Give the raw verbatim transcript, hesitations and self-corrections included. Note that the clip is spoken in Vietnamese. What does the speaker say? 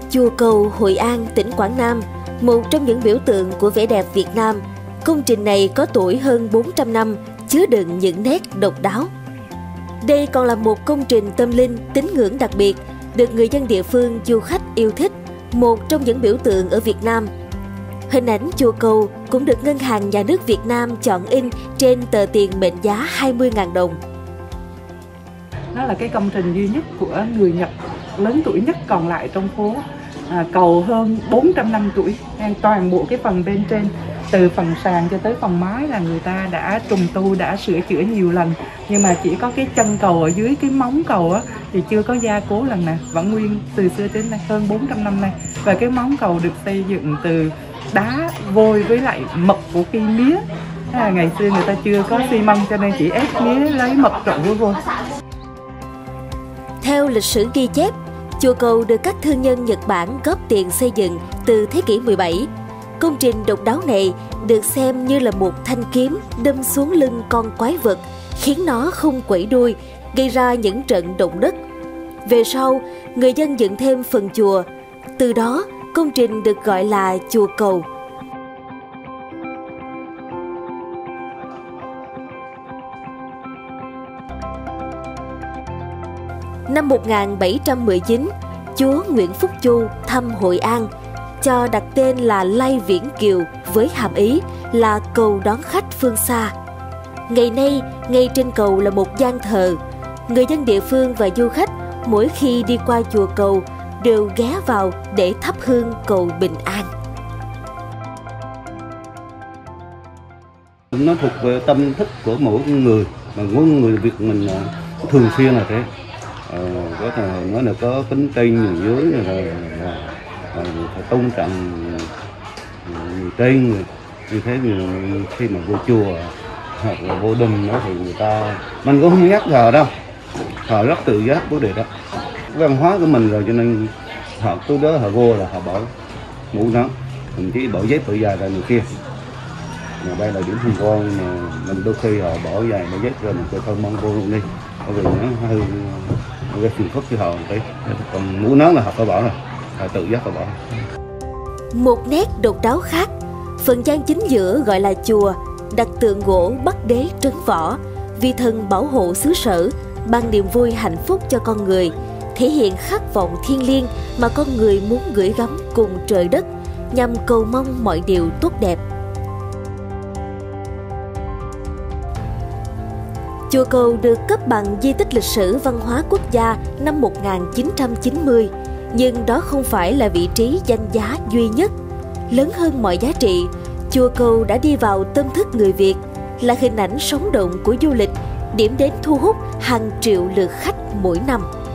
Chùa Cầu, Hội An, tỉnh Quảng Nam, một trong những biểu tượng của vẻ đẹp Việt Nam. Công trình này có tuổi hơn bốn trăm năm, chứa đựng những nét độc đáo. Đây còn là một công trình tâm linh, tín ngưỡng đặc biệt, được người dân địa phương, du khách yêu thích, một trong những biểu tượng ở Việt Nam. Hình ảnh chùa Cầu cũng được Ngân hàng Nhà nước Việt Nam chọn in trên tờ tiền mệnh giá hai mươi nghìn đồng. Nó là cái công trình duy nhất của người Nhật lớn tuổi nhất còn lại trong phố. À, cầu hơn bốn trăm năm tuổi, toàn bộ cái phần bên trên, từ phần sàn cho tới phần mái là người ta đã trùng tu, đã sửa chữa nhiều lần. Nhưng mà chỉ có cái chân cầu ở dưới cái móng cầu á, thì chưa có gia cố lần nào, vẫn nguyên từ xưa đến nay, hơn bốn trăm năm nay. Và cái móng cầu được xây dựng từ đá vôi với lại mật của cây mía. À, ngày xưa người ta chưa có xi măng cho nên chỉ ép mía lấy mật trộn với vôi. Theo lịch sử ghi chép, chùa Cầu được các thương nhân Nhật Bản góp tiền xây dựng từ thế kỷ mười bảy. Công trình độc đáo này được xem như là một thanh kiếm đâm xuống lưng con quái vật, khiến nó không quẩy đuôi, gây ra những trận động đất. Về sau, người dân dựng thêm phần chùa. Từ đó, công trình được gọi là chùa Cầu. Năm một nghìn bảy trăm mười chín, chúa Nguyễn Phúc Chu thăm Hội An, cho đặt tên là Lai Viễn Kiều với hàm ý là cầu đón khách phương xa. Ngày nay, ngay trên cầu là một gian thờ. Người dân địa phương và du khách mỗi khi đi qua chùa Cầu đều ghé vào để thắp hương cầu bình an. Nó thuộc về tâm thức của mỗi người, mà mỗi người Việt mình thường xuyên là thế. Ờ, có thể nói là có kính trên người dưới rồi, rồi, rồi phải tôn trọng người trên, như thế thì khi mà vô chùa hoặc là vô đình đó thì người ta mình cũng không nhắc thờ đâu, họ rất tự giác vấn đề đó, văn hóa của mình rồi, cho nên họ cứ đó họ vô là họ bỏ mũ nón, thậm chí bỏ dép bỏ dài ra người kia. Mà đây là điểm tham quan mà mình đôi khi họ bỏ dài bỏ dép rồi mình coi không mong vô luôn đi, bởi vì nó hơi cái phiền phức cho họ đấy. Còn mũ nón là họ phải bỏ rồi, họ tự giác họ bỏ. Một nét độc đáo khác, phần gian chính giữa gọi là chùa, đặt tượng gỗ Bắc Đế trấn võ, vì thần bảo hộ xứ sở, ban niềm vui hạnh phúc cho con người, thể hiện khát vọng thiêng liêng mà con người muốn gửi gắm cùng trời đất, nhằm cầu mong mọi điều tốt đẹp. Chùa Cầu được cấp bằng di tích lịch sử văn hóa quốc gia năm một nghìn chín trăm chín mươi, nhưng đó không phải là vị trí danh giá duy nhất. Lớn hơn mọi giá trị, chùa Cầu đã đi vào tâm thức người Việt, là hình ảnh sống động của du lịch, điểm đến thu hút hàng triệu lượt khách mỗi năm.